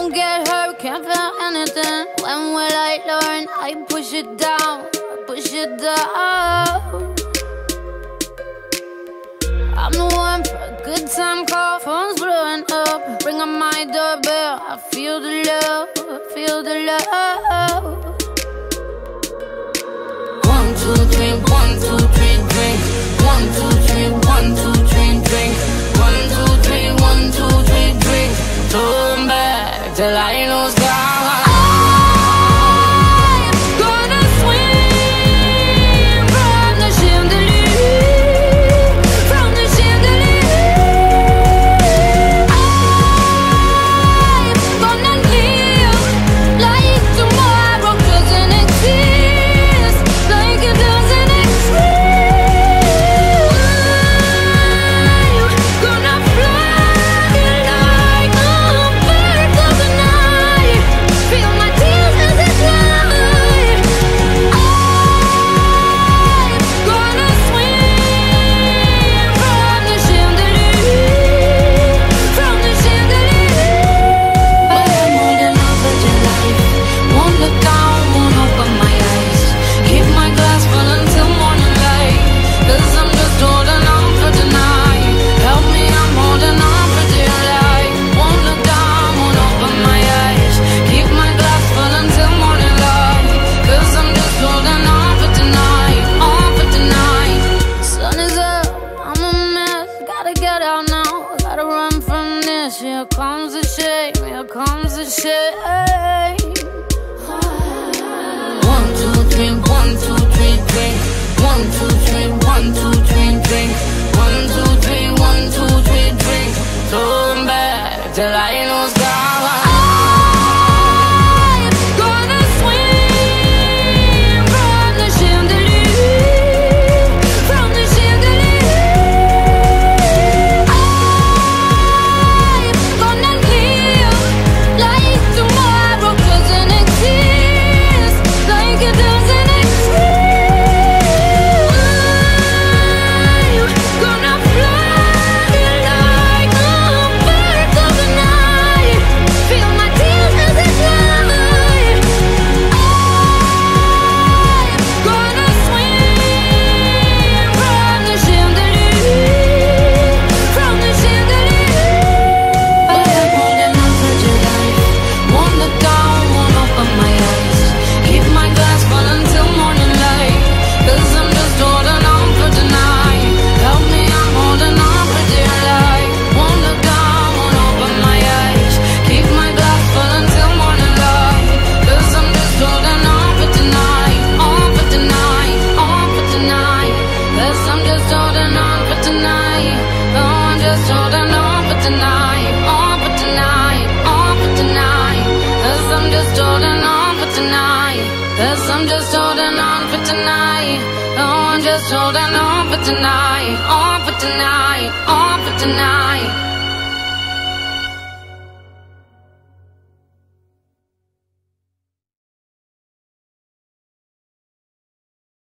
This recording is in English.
don't get hurt, can't feel anything. When will I learn? I push it down, push it down. I'm the one for a good time call. Phone's blowing up, ring on my doorbell. I feel the love, I feel the love. 1, 2, 3, 1, 2, 3, drink. 1, 2, 3, 1, 2, 3, drink. 1, 2, 3, 1, 2, 3, drink. Turn back till I lose God. Here comes the shame, here comes the shame. 1, 2, 3, 1, 2, 3, drink. 1, 2, 3, 1, 2, 3, drink. 1, 2, 3, 1, 2, 3, drink. Turn back till I lose God. Cause I'm just holding on for tonight. Oh, I'm just holding on for tonight. On for tonight. On for tonight.